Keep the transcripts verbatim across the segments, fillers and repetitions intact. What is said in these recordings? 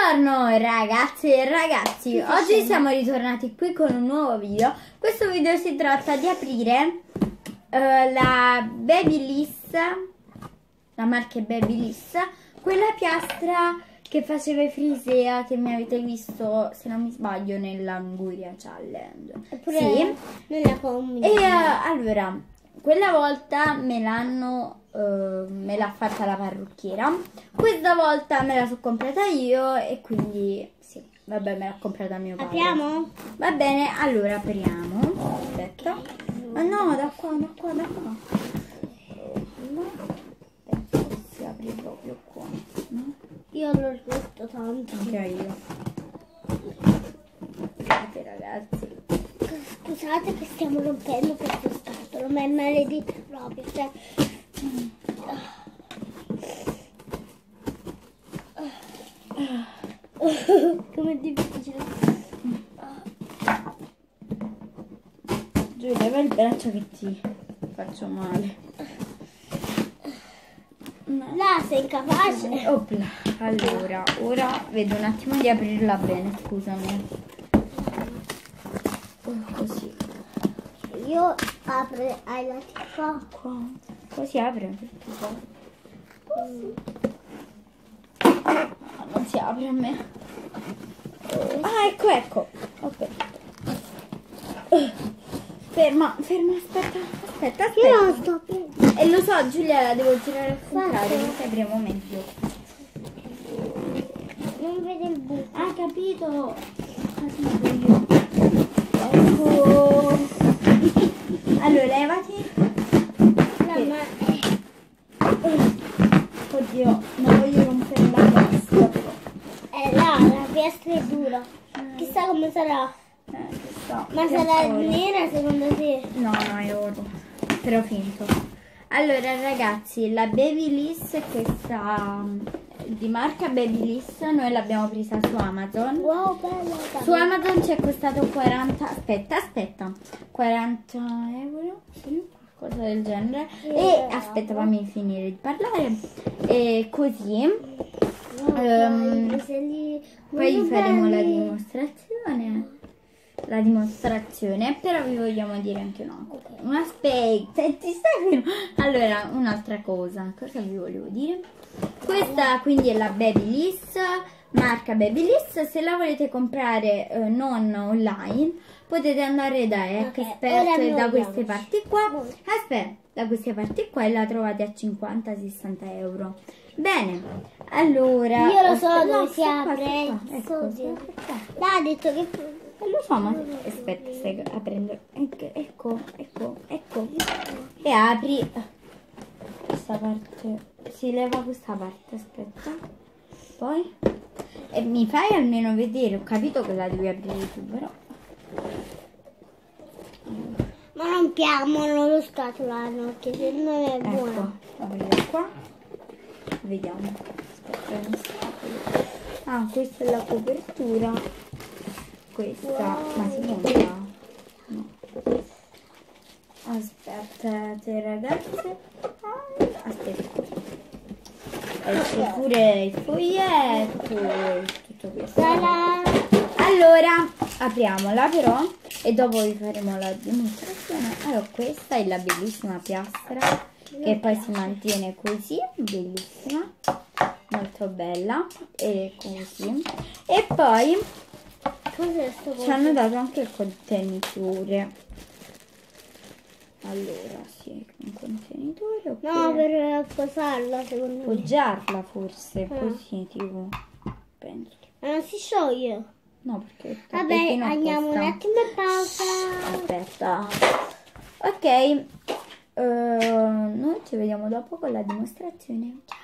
Buongiorno ragazze e ragazzi, oggi siamo ritornati qui con un nuovo video. Questo video si tratta di aprire uh, la Babyliss, la marca Babyliss, quella piastra che faceva i Frisea che mi avete visto, se non mi sbaglio, nell'Anguria Challenge. Eppure sì. nella community. E uh, allora, quella volta me l'hanno Uh, me l'ha fatta la parrucchiera, questa volta me la sono comprata io e quindi sì, vabbè, me l'ha comprata mio padre. Apriamo? Va bene, allora apriamo. Aspetta. Ma no, da qua, da qua, da qua. Adesso si apre proprio qua, no? Io l'ho rotto tanto. Anche io. Guardate ragazzi. Scusate che stiamo rompendo questo scatolo, ma è maledetto proprio, cioè... Com'è difficile. Giulia, vai il braccio che ti faccio male. Là sei incapace. Opla. Allora, ora vedo un attimo di aprirla bene, scusami. Oh, così. Io apro ai lati qua. Qua. Qua si apre. Mm. No, non si apre a me. Ah, ecco, ecco. Aspetta. Ferma, ferma, aspetta, aspetta, aspetta. Io non sto più. E lo so, Giulia, la devo girare al contrario, così apriamo meglio. Non vede il buco. Ah, capito. Ecco. Allora, levati. No, ma... Oddio, non voglio rompere la testa. È là, la piastra è dura. Chissà come sarà. Eh, chissà. Ma Che sarà oro. nera secondo te? No, no, è oro. Però finto. Allora, ragazzi, la Babyliss è questa di marca Babyliss. Noi l'abbiamo presa su Amazon. Wow, bella. Su Amazon ci è costato quaranta. Aspetta, aspetta. quaranta euro? Sì, qualcosa del genere. Sì, e bravo. aspetta, fammi finire di parlare. E così. Wow, Ehm, um, Poi vi faremo la dimostrazione. La dimostrazione, però vi vogliamo dire anche una cosa. Un aspetta, ti stai fermo. Allora, un'altra cosa. Cosa vi volevo dire? Questa quindi è la Babyliss, marca Babyliss. Se la volete comprare eh, non online, potete andare da Expert ora da noi queste andiamo. parti qua. Aspetta, da queste parti qua e la trovate a cinquanta sessanta euro. Bene, allora Io lo so aspetta, dove no, si sta qua, apre. sta qua, So ecco, di- sta qua. Là ha detto che... Eh, lo so, ma aspetta, stai aprendo. Ecco, ecco, ecco, ecco. E apri questa parte. Si leva questa parte, aspetta. Poi. E mi fai almeno vedere. Ho capito che la devi aprire tu, però. Ma non piamolo lo scatolano, che se non è Ecco, buono. apri qua. Vediamo. Aspetta, mi scapolo. Ah, questa è la copertura. Questa, Wow. ma si monta? No. Aspettate ragazze. Ah, aspetta. Ecco pure il foglietto e tutto questo. Ta-da! Allora, apriamola però e dopo vi faremo la dimostrazione. Allora, questa è la bellissima piastra che poi si mantiene così, bellissima, molto bella, e così. E poi Cos'è sto ci hanno dato anche il contenitore. Allora, sì, un contenitore. Oppure No, per posarla secondo me. poggiarla forse, Ah. così tipo, penso. Ma non si scioglie. No, perché Vabbè, fino a andiamo un questa. attimo in pausa. Aspetta. Ok, eh, noi ci vediamo dopo con la dimostrazione. Ciao.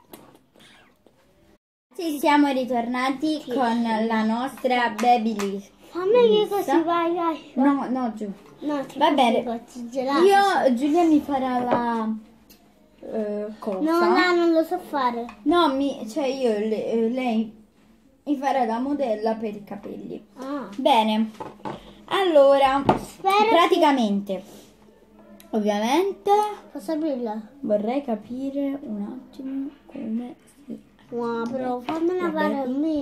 Ci siamo ritornati Sì. con la nostra Babyliss. Fammi che così, vai, vai. No, no, giù. No, ti Va bene. faccio gelato. Io, Giulia mi farà la eh, cosa. No, no, non lo so fare. No, mi, cioè io, le- eh, lei mi farà da modella per i capelli. Ah. Bene, allora, Spero praticamente, ovviamente, Posso aprirla? vorrei capire un attimo come si Wow, però fammela Vabbè. fare a me.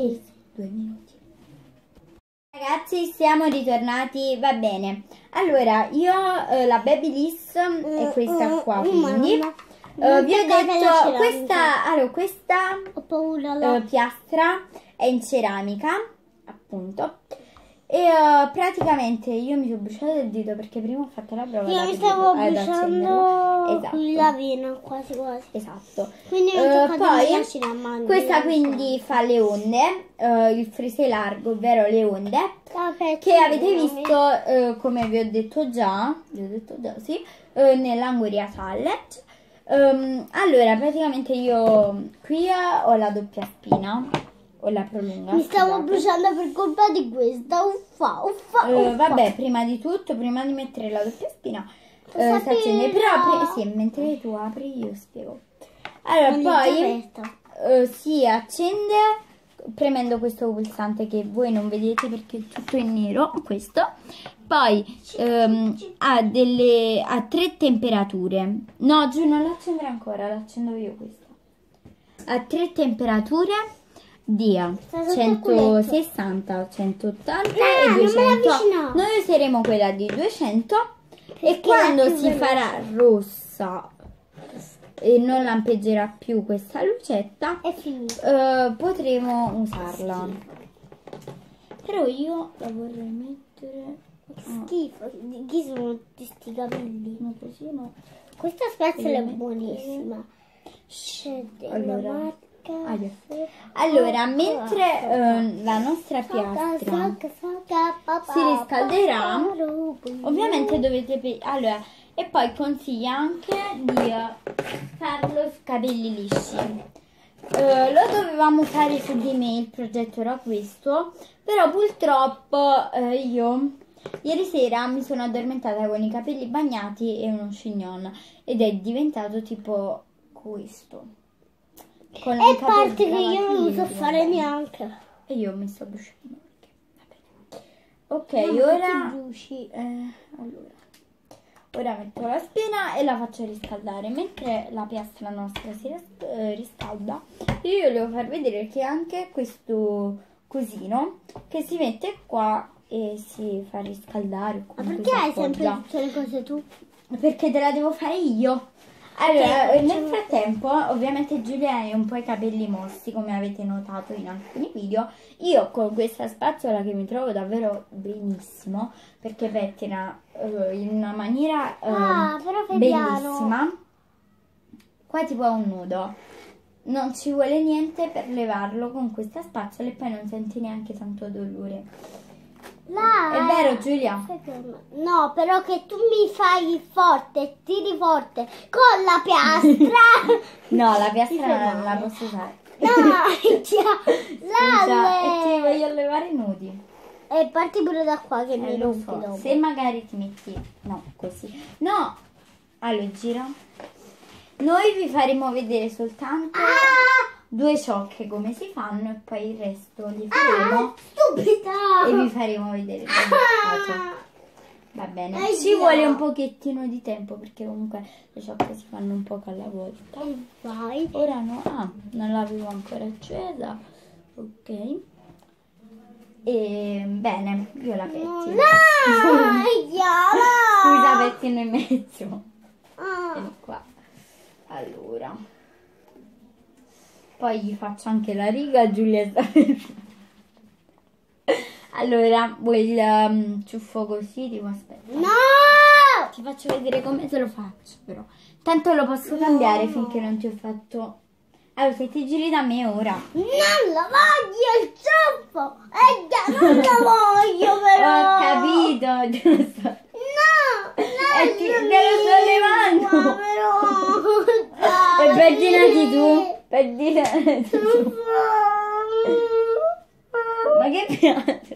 due minuti. Ragazzi, siamo ritornati, va bene. Allora, io eh, la Babyliss è questa qua, quindi eh, vi ho detto questa, allora, questa Ho paura. eh, piastra è in ceramica, appunto. E uh, praticamente io mi sono bruciato il dito perché prima ho fatto la prova. Io da mi stavo vedere- ad accenderlo. bruciando Esatto. qui la vena, quasi quasi. Esatto. Quindi non Eh, toccate poi le macine a mano. questa quindi fa le onde, eh, il frisé largo, ovvero le onde, che avete visto, eh, come vi ho detto già, vi ho detto già, sì, eh, nell'Anguria Challenge. Ehm, allora, praticamente io qui ho la doppia spina, o la prolunga. Mi stavo scusate. bruciando per colpa di questa. Uffa, uffa, Eh, uffa. vabbè, prima di tutto, prima di mettere la doppia spina, eh, Lo si accende, sapevo. però pri- sì, mentre tu apri io spiego. Allora, Non è già poi aperta. eh, si accende premendo questo pulsante che voi non vedete perché è tutto in nero, questo. Poi ehm, ha delle ha tre temperature. No, giù non l'accendere ancora, l'accendo io questa. Ha tre temperature di Sta sotto il centosessanta, centottanta No, e non me duecento. l'avvicinare. Noi useremo quella di duecento e Perché quando è più si veloce. farà rossa e non lampeggerà più questa lucetta, È finito. eh, potremo usarla. Però io la vorrei mettere Che schifo. Di chi sono tutti sti capelli? no, così no. Questa spazzola è Devo mettere- buonissima. C'è della Allora. marca. Aia. Allora, mentre eh, la nostra piastra si riscalderà, ovviamente dovete pe- allora, e poi consiglia anche di eh, farlo su capelli lisci. Eh, lo dovevamo fare su di me, il progetto era questo, però purtroppo eh, io ieri sera mi sono addormentata con i capelli bagnati e uno chignon ed è diventato tipo questo. Con E i capelli parte che io non lo so lavati, fare vabbè. neanche. E io mi sto bruciando. Ok, Mamma, ora ti bruci. eh, allora ora metto la spina e la faccio riscaldare. Mentre la piastra nostra si ris- eh, riscalda, io volevo far vedere che anche questo cosino che si mette qua e si fa riscaldare. Ma comunque perché si hai sempre appoggia. tutte le cose tu? Perché te la devo fare io. Allora, Ok, nel facciamo- frattempo, ovviamente Giulia ha un po' i capelli mossi, come avete notato in alcuni video. Io con questa spazzola che mi trovo davvero benissimo, perché pettina eh, in una maniera eh, Ah, però fai bellissima. Qua tipo ha un nudo. Non ci vuole niente per levarlo con questa spazzola e poi non senti neanche tanto dolore. Là, È vero, Giulia? No, però che tu mi fai forte, tiri forte con la piastra. No, la Mi piastra fai non la male. posso usare. No, tia, Scusa, là, e ti le- voglio levare i nudi. E parti pure da qua che mi Eh, lo rompi so. dopo. Se magari ti metti... No, così. No! Allora, gira. Noi vi faremo vedere soltanto Ah! due ciocche come si fanno e poi il resto li faremo Ah, stupida! e vi faremo vedere il risultato. Va bene. Eh, Ci già. vuole un pochettino di tempo perché comunque le ciocche si fanno un po' alla volta. Vai. Ora no, ah, non l'avevo ancora accesa. Ok. E bene, io la pettino. No, Scusa, pettino in mezzo. Ah. Vieni qua. Allora. Poi gli faccio anche la riga, Giulia sta per- Allora, vuoi il um, ciuffo così? Tipo, aspetta. No! Ti faccio vedere come te lo faccio, però. Tanto lo posso cambiare finché non ti ho fatto... Allora, se ti giri da me ora. Non lo voglio il ciuffo! Eh già, non lo voglio però! Ho capito, giusto. No! E ti- te lo sto levando. Però! E pettinati tu. Pettinati tu. Ma che piace?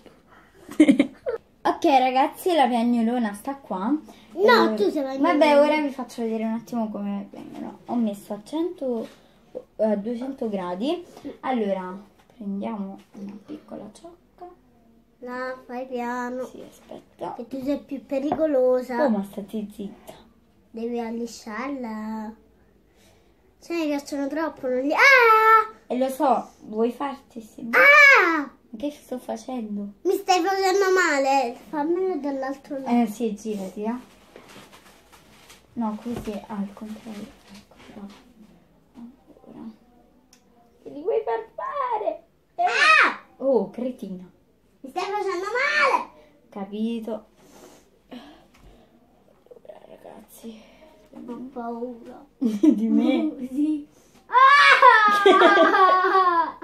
Ok ragazzi, la piagnolona sta qua. No, Eh, tu sei la Vabbè, mia. ora vi faccio vedere un attimo come vengono. Ho messo a cento, a duecento gradi. Allora, prendiamo una piccola ciocca. No, fai piano. Sì, aspetta. Che tu sei più pericolosa. Oh, ma stati zitta. Devi allisciarla. Se ne piacciono troppo, non li... Ah! E lo so, vuoi farti? Sì. Ah! Che sto facendo? Mi stai facendo male. Fammelo dall'altro lato. Eh sì, girati, eh. No, così al contrario. Ecco, bravo. Allora. Che li vuoi far fare? Eh. Ah! Oh, cretina. Mi stai facendo male. Capito. Allora, ragazzi. Ho paura. Di me? Sì. Ah!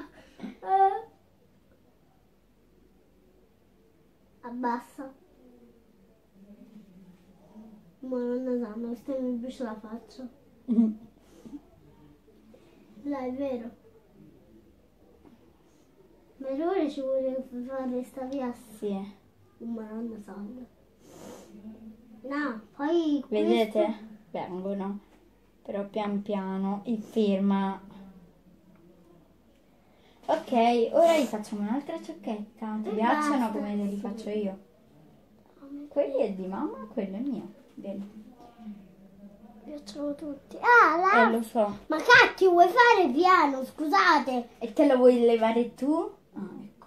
Abbassa. Ma non sanno, questa mi brucia la faccia. Dai, è vero. Ma ora ci vuole fare sta piastra. Sì. Ma non sanno. No, poi Vedete? questo... Vengono. Però pian piano. E ferma. Ok, ora gli facciamo un'altra ciocchetta. Ti E piacciono basta. come te li faccio io? Quelli è di mamma, quello è mio. Bene. piacciono tutti. Ah, là. Eh, lo so. Ma cacchio, vuoi fare piano? Scusate. E te lo vuoi levare tu? Ah, ecco.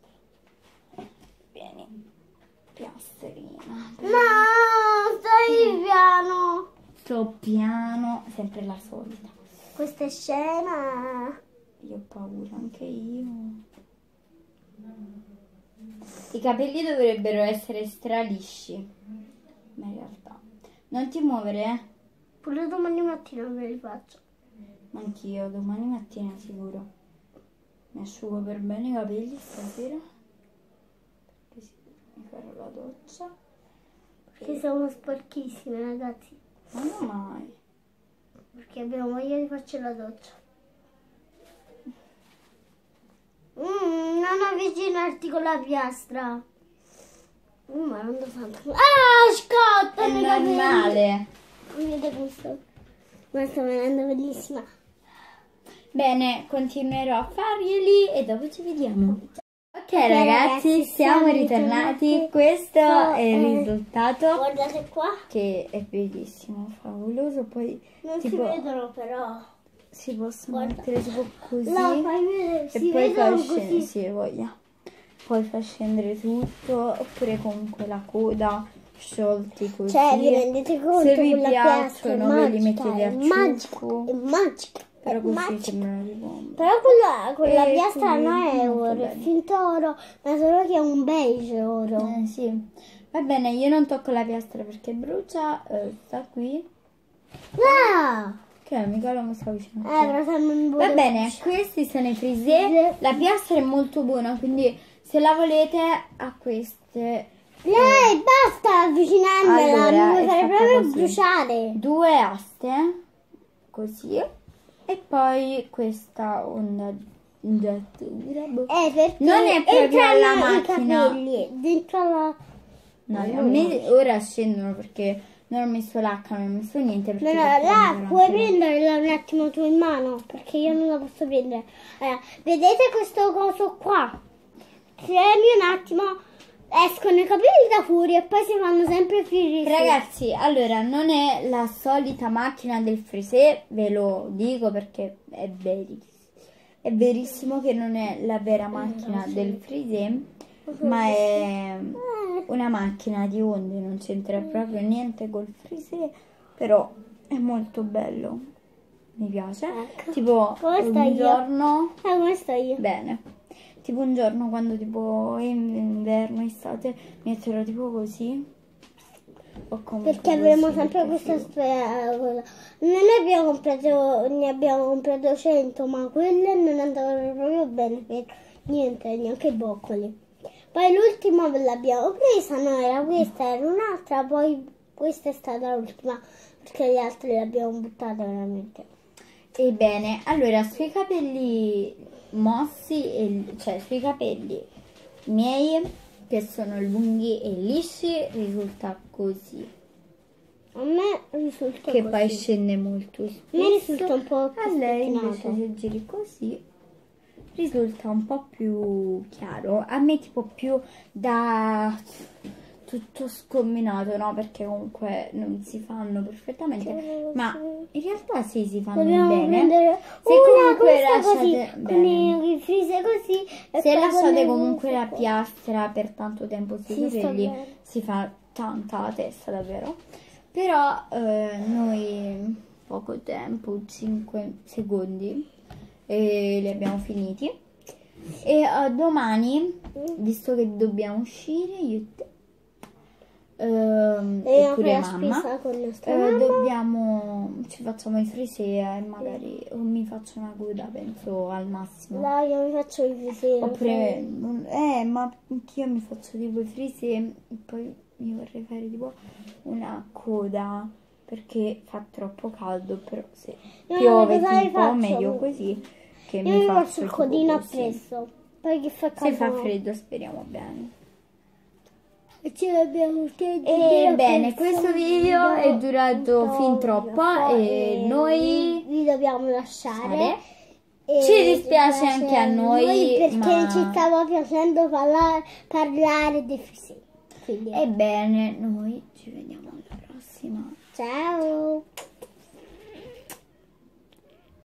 Vieni. Piastrina. No, stai piano. Sto piano, sempre la solita. Questa è scena. Io ho paura, anche io. I capelli dovrebbero essere stralisci, ma in realtà non ti muovere, eh? Pure domani mattina me li faccio. Anch'io, domani mattina sicuro. Mi asciugo per bene i capelli stasera, perché sì, mi farò la doccia. Perché siamo sporchissime, ragazzi. Ma non mai. Perché abbiamo voglia di farci la doccia. Mm, non avvicinarti con la piastra. Mm, ma non lo santo. Ah, scotta! È normale. Vedete questo? Ma sta venendo bellissima. Bene, continuerò a farglieli e dopo ci vediamo. Ok, Ok, ragazzi, ragazzi, siamo siamo ritornati. ritornati. Questo So, è il eh, risultato, Guardate qua. che è bellissimo, favoloso. Poi Non tipo, si vedono però. si possono Guarda. mettere tipo così. No, fai vedere. E Si poi far vedono scendere, così. sì, voglia. Poi far scendere tutto, oppure comunque la coda sciolti così. Cioè, vi rendete conto? Se vi quella piastra è piacciono, ve li magica, mettete a è magica, ciuffo. è magica. Però È così magica. sembrano di bomba. Però quella, quella E piastra quindi non è molto oro, è bello. finto oro, ma solo che è un beige oro. Eh, sì. Va bene, io non tocco la piastra perché brucia. eh, sta qui. Ah! Che mica lo sto vicino. Eh, però se non Va vuole- bene, questi sono i frisè. La piastra è molto buona, quindi se la volete a queste Lei, basta avvicinarmela, Allora, mi vuoi è fare fatta proprio così. bruciare. due aste, così, e poi questa ondatura. boh. Eh, perché Non è proprio entrano alla i macchina. capelli dentro la... No, Ma a non me ora scendono perché non ho messo l'acqua, non ho messo niente. No, Perché no, per là prendere puoi anche- prenderla un attimo tu in mano, perché io non la posso prendere. Allora, vedete questo coso qua? Premi un attimo, escono i capelli da fuori e poi si fanno sempre più risi. Ragazzi, allora non è la solita macchina del frisè, ve lo dico perché è verissimo. È verissimo che non è la vera macchina del frisè, ma è una macchina di onde, non c'entra proprio niente col frisè, però è molto bello. Mi piace. Ecco. Tipo Come sto un io? giorno Eh, come sto io? bene. Tipo un giorno quando tipo è inverno, estate, metterò tipo così. O comunque Perché avremo così, sempre perché questa figo. speranza. Non ne abbiamo comprato, ne abbiamo comprato cento, ma quelle non andavano proprio bene per niente, neanche i boccoli. Poi l'ultima ve l'abbiamo presa, no, era questa, era un'altra, poi questa è stata l'ultima, perché le altre le abbiamo buttate veramente. Ebbene, allora sui capelli mossi, e, cioè sui capelli miei che sono lunghi e lisci, risulta così. A me risulta Che così. poi scende molto spesso. Mi risulta un po' più A lei spettinato. invece se giri così risulta un po' più chiaro. A me tipo più da tutto scombinato, no? Perché comunque non si fanno perfettamente, ma in realtà sì, si fanno Dobbiamo bene. prendere Se una comunque questa lasciate così, bene. con i frise così. e Se poi lasciate con comunque la questa qua. piastra per tanto tempo sui Sì, sta capelli, bene. si fa tanta la testa davvero. Però eh, noi poco tempo, cinque secondi, e li abbiamo finiti. E eh, domani, visto che dobbiamo uscire io e te, ehm, E e apri pure la mamma, spesa con nostra eh, mamma. dobbiamo, ci facciamo i frisè e magari o mi faccio una coda, penso al massimo. Dai, io mi faccio i frise. Oppure, eh, ma anch'io mi faccio tipo i frisè e poi mi vorrei fare tipo una coda perché fa troppo caldo, però se Io piove cosa mi tipo faccio? meglio così che Io mi mi faccio faccio il tipo codino così. appresso. Poi che fa Se caldo. fa freddo speriamo bene. E ce l'abbiamo E bene, questo video è durato fin troppo e noi vi dobbiamo lasciare. E ci dispiace anche a noi, perché ma ci stava piacendo parlare, parlare dei fisi. Quindi, ebbene, noi ci vediamo alla prossima. ciao.